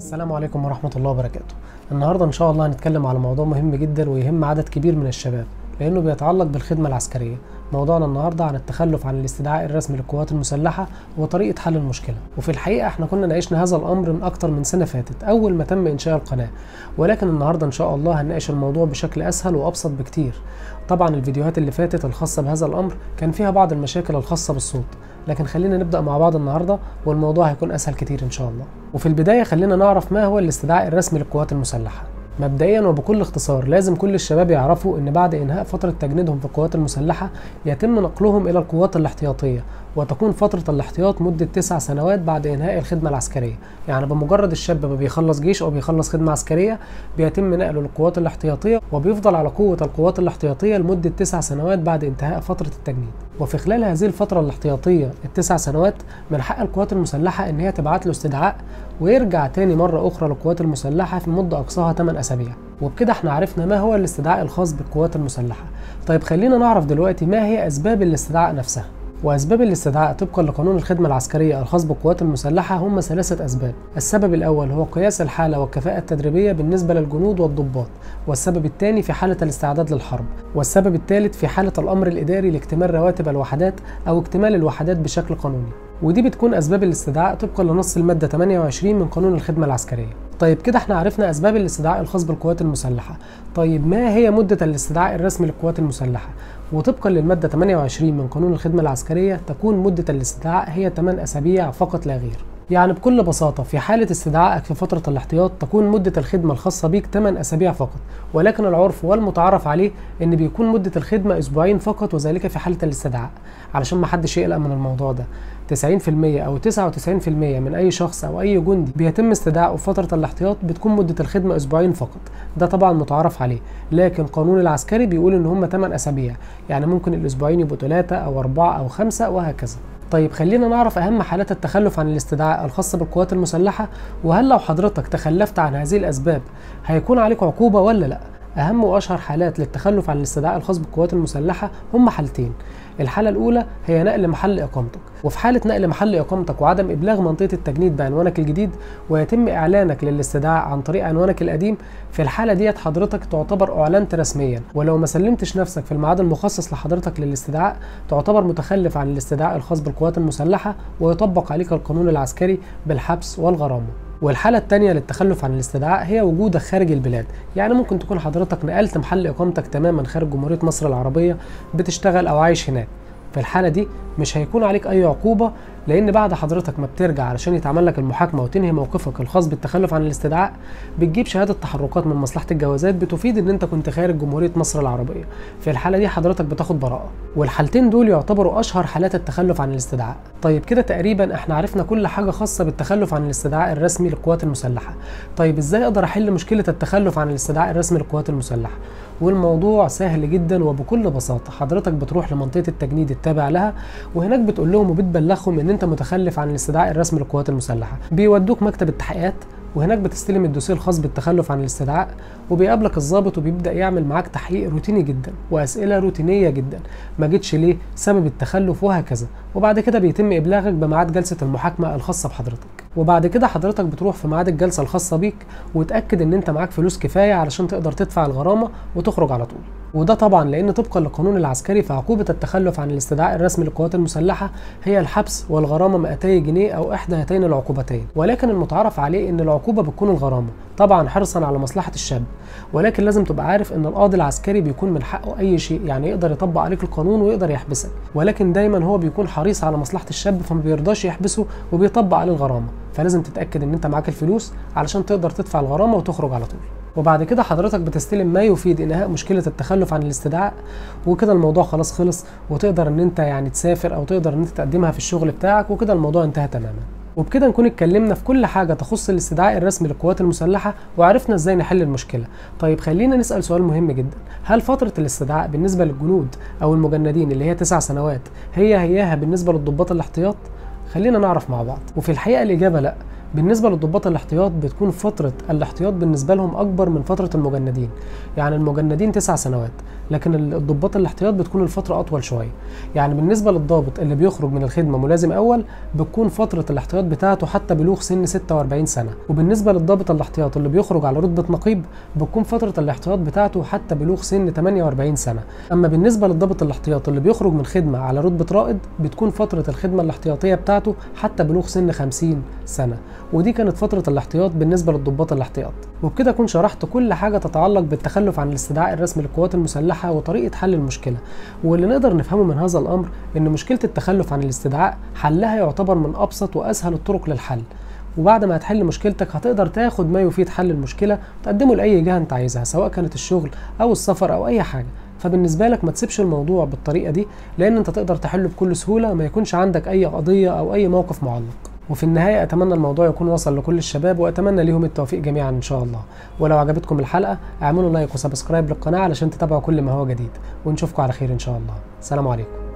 السلام عليكم ورحمة الله وبركاته. النهاردة إن شاء الله هنتكلم على موضوع مهم جدا ويهم عدد كبير من الشباب لأنه بيتعلق بالخدمة العسكرية. موضوعنا النهاردة عن التخلف عن الاستدعاء الرسمي للقوات المسلحة وطريقة حل المشكلة. وفي الحقيقة احنا كنا ناقشنا هذا الأمر من أكتر من سنة فاتت أول ما تم إنشاء القناة، ولكن النهاردة إن شاء الله هنناقش الموضوع بشكل أسهل وأبسط بكتير. طبعا الفيديوهات اللي فاتت الخاصة بهذا الأمر كان فيها بعض المشاكل الخاصة بالصوت، لكن خلينا نبدأ مع بعض النهاردة والموضوع هيكون أسهل كتير إن شاء الله. وفي البداية خلينا نعرف ما هو الاستدعاء الرسمي للقوات المسلحة. مبدئيا وبكل اختصار لازم كل الشباب يعرفوا ان بعد انهاء فترة تجنيدهم في القوات المسلحة يتم نقلهم الى القوات الاحتياطية، وتكون فترة الاحتياط مدة 9 سنوات بعد انهاء الخدمة العسكرية. يعني بمجرد الشاب ما بيخلص جيش او بيخلص خدمة عسكرية بيتم نقله للقوات الاحتياطية، وبيفضل على قوة القوات الاحتياطية لمدة 9 سنوات بعد انتهاء فترة التجنيد. وفي خلال هذه الفترة الاحتياطية ال9 سنوات من حق القوات المسلحة ان هي تبعت له استدعاء ويرجع تاني مرة اخرى للقوات المسلحة في مدة اقصاها 8 اسابيع. وبكده احنا عرفنا ما هو الاستدعاء الخاص بالقوات المسلحة. طيب خلينا نعرف دلوقتي ما هي اسباب الاستدعاء نفسها. وأسباب الاستدعاء طبقا لقانون الخدمة العسكرية الخاص بالقوات المسلحة هم 3 أسباب. السبب الأول هو قياس الحالة والكفاءة التدريبية بالنسبة للجنود والضباط، والسبب الثاني في حالة الاستعداد للحرب، والسبب الثالث في حالة الأمر الإداري لاكتمال رواتب الوحدات أو اكتمال الوحدات بشكل قانوني. ودي بتكون أسباب الاستدعاء طبقا لنص المادة 28 من قانون الخدمة العسكرية. طيب كده احنا عرفنا أسباب الاستدعاء الخاص بالقوات المسلحة. طيب ما هي مدة الاستدعاء الرسمي للقوات المسلحة؟ وطبقا للمادة 28 من قانون الخدمة العسكرية تكون مدة الاستدعاء هي 8 أسابيع فقط لا غير. يعني بكل بساطة في حالة استدعائك في فترة الاحتياط تكون مدة الخدمة الخاصة بيك 8 أسابيع فقط، ولكن العرف والمتعارف عليه إن بيكون مدة الخدمة أسبوعين فقط، وذلك في حالة الاستدعاء. علشان ما حدش يقلق من الموضوع ده، 90% أو 99% من أي شخص أو أي جندي بيتم استدعائه في فترة الاحتياط بتكون مدة الخدمة أسبوعين فقط. ده طبعا متعارف عليه، لكن قانون العسكري بيقول إن هم 8 أسابيع، يعني ممكن الأسبوعين يبقوا 3 أو 4 أو 5 وهكذا. طيب خلينا نعرف أهم حالات التخلف عن الاستدعاء الخاصة بالقوات المسلحة، وهل لو حضرتك تخلفت عن هذه الأسباب هيكون عليك عقوبة ولا لأ؟ أهم وأشهر حالات للتخلف عن الاستدعاء الخاص بالقوات المسلحة هم حالتين. الحالة الأولى هي نقل محل إقامتك، وفي حالة نقل محل إقامتك وعدم إبلاغ منطقة التجنيد بعنوانك الجديد ويتم إعلانك للاستدعاء عن طريق عنوانك القديم، في الحالة ديت حضرتك تعتبر أعلنت رسميا، ولو ما سلمتش نفسك في الميعاد المخصص لحضرتك للاستدعاء تعتبر متخلف عن الاستدعاء الخاص بالقوات المسلحة ويطبق عليك القانون العسكري بالحبس والغرامة. والحالة الثانية للتخلف عن الاستدعاء هي وجودك خارج البلاد، يعني ممكن تكون حضرتك نقلت محل إقامتك تماما خارج جمهورية مصر العربية بتشتغل أو عايش هناك. في الحالة دي مش هيكون عليك أي عقوبة، لأن بعد حضرتك ما بترجع علشان يتعمل لك المحاكمة وتنهي موقفك الخاص بالتخلف عن الاستدعاء بتجيب شهادة تحركات من مصلحة الجوازات بتفيد إن أنت كنت خارج جمهورية مصر العربية. في الحالة دي حضرتك بتاخد براءة، والحالتين دول يعتبروا أشهر حالات التخلف عن الاستدعاء. طيب كده تقريبا احنا عرفنا كل حاجة خاصة بالتخلف عن الاستدعاء الرسمي للقوات المسلحة. طيب ازاي أقدر أحل مشكلة التخلف عن الاستدعاء الرسمي للقوات المسلحة؟ والموضوع سهل جدا وبكل بساطة. حضرتك بتروح لمنطقة التجنيد التابع لها وهناك بتقول لهم وبتبلغهم ان انت متخلف عن الاستدعاء الرسمي للقوات المسلحة. بيودوك مكتب التحقيقات وهناك بتستلم الدوسيه الخاص بالتخلف عن الاستدعاء، وبيقابلك الضابط وبيبدا يعمل معاك تحقيق روتيني جدا واسئله روتينيه جدا، ما جيتش ليه، سبب التخلف وهكذا. وبعد كده بيتم ابلاغك بميعاد جلسه المحاكمه الخاصه بحضرتك، وبعد كده حضرتك بتروح في ميعاد الجلسه الخاصه بيك وتاكد ان انت معاك فلوس كفايه علشان تقدر تدفع الغرامه وتخرج على طول. وده طبعا لان طبقا للقانون العسكري فعقوبه التخلف عن الاستدعاء الرسمي للقوات المسلحه هي الحبس والغرامه 200 جنيه او احدى هاتين العقوبتين، ولكن المتعارف عليه ان العقوبه بتكون الغرامه طبعا حرصا على مصلحه الشاب. ولكن لازم تبقى عارف ان القاضي العسكري بيكون من حقه اي شيء، يعني يقدر يطبق عليك القانون ويقدر يحبسك، ولكن دايما هو بيكون حريص على مصلحه الشاب فما بيرضاش يحبسه وبيطبق عليه الغرامه. فلازم تتاكد ان انت معاك الفلوس علشان تقدر تدفع الغرامه وتخرج على طول. وبعد كده حضرتك بتستلم ما يفيد انهاء مشكله التخلف عن الاستدعاء، وكده الموضوع خلاص خلص وتقدر ان انت يعني تسافر او تقدر ان انت تقدمها في الشغل بتاعك، وكده الموضوع انتهى تماما. وبكده نكون اتكلمنا في كل حاجه تخص الاستدعاء الرسمي للقوات المسلحه وعرفنا ازاي نحل المشكله. طيب خلينا نسال سؤال مهم جدا، هل فتره الاستدعاء بالنسبه للجنود او المجندين اللي هي 9 سنوات هياها بالنسبه للضباط الاحتياط؟ خلينا نعرف مع بعض. وفي الحقيقه الاجابه لا، بالنسبة للضباط الاحتياط بتكون فترة الاحتياط بالنسبة لهم أكبر من فترة المجندين، يعني المجندين 9 سنوات، لكن الضباط الاحتياط بتكون الفترة أطول شوية. يعني بالنسبة للضابط اللي بيخرج من الخدمة ملازم أول بتكون فترة الاحتياط بتاعته حتى بلوغ سن 46 سنة، وبالنسبة للضابط الاحتياط اللي بيخرج على رتبة نقيب بتكون فترة الاحتياط بتاعته حتى بلوغ سن 48 سنة. أما بالنسبة للضابط الاحتياط اللي بيخرج من خدمة على رتبة رائد بتكون فترة الخدمة الاحتياطية بتاعته حتى بلوغ سن 50 سنة. ودي كانت فترة الاحتياط بالنسبة للضباط الاحتياط. وبكده أكون شرحت كل حاجة تتعلق بالتخلف عن الاستدعاء الرسمي للقوات المسلحة وطريقة حل المشكلة. واللي نقدر نفهمه من هذا الأمر إن مشكلة التخلف عن الاستدعاء حلها يعتبر من أبسط وأسهل الطرق للحل. وبعد ما هتحل مشكلتك هتقدر تاخد ما يفيد حل المشكلة وتقدمه لأي جهة أنت عايزها، سواء كانت الشغل أو السفر أو أي حاجة. فبالنسبة لك ما تسيبش الموضوع بالطريقة دي، لأن أنت تقدر تحله بكل سهولة، ما يكونش عندك أي قضية أو أي موقف معلق. وفي النهاية أتمنى الموضوع يكون وصل لكل الشباب، وأتمنى ليهم التوفيق جميعا إن شاء الله. ولو عجبتكم الحلقة اعملوا لايك وسبسكرايب للقناة علشان تتابعوا كل ما هو جديد، ونشوفكم على خير إن شاء الله. سلام عليكم.